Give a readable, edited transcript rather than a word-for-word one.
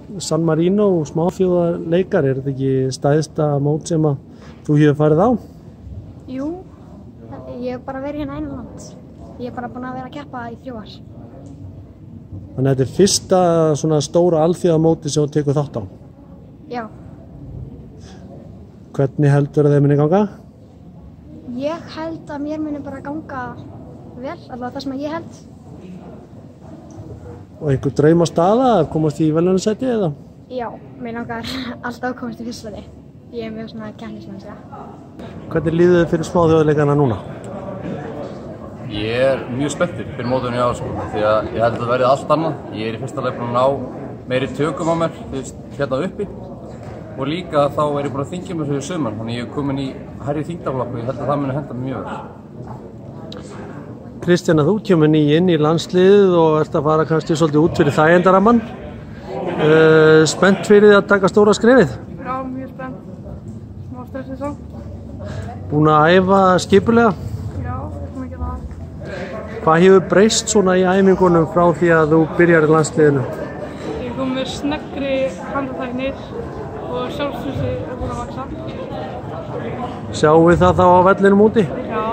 San Marino og smáþjóðarleikar, þetta ekki stæðsta mót sem að þú hefur farið á? Jú, ég hef bara verið hérna einu land. Ég hef bara búin að vera að keppa í 3 ár. Þannig að þetta er fyrsta svona stóra alþjóðamóti sem þú tekur þátt á? Já. Hvernig heldur þeir muni ganga? Ég held að mér muni bara ganga vel, allavega það sem ég held. Og einhver drauma staða að komast í verðlaunasæti eða? Já, mér langar alltaf að komast í fyrsta sæti. Ég er mjög svona keppnismennska. Hvernig líður þið fyrir smáþjóðarleikana núna? Ég er mjög spenntur fyrir mótunum í ár sko, því að ég held að það verði allt annað. Ég er í fyrsta leik búinn að ná meiri tökum á mér, hérna uppi. Og líka þá er ég búinn að þyngja mér fyrir sumar, þannig ég er komin í hærri þyngdarflokk og ég held að það muni henta mér mjög vel. Kristjana, þú kemur inn í landsliðið og ert að fara kannski svolítið út fyrir þægindarammann. Spennt fyrir því að taka stóra skrefið? Já, mjög spennt. Smá stressið svo. Búin að æfa skipulega? Já, ekki mikið það. Hvað hefur breyst svona í æfingunum frá því að þú byrjar í landsliðinu? Ég kom með sneggri handatæknir og sjálfstrussi er búin að vaksa. Sjáum við það þá á vellinum úti? Já,